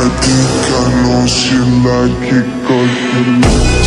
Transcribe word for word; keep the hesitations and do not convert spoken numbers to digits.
think I know she like it 'cause you know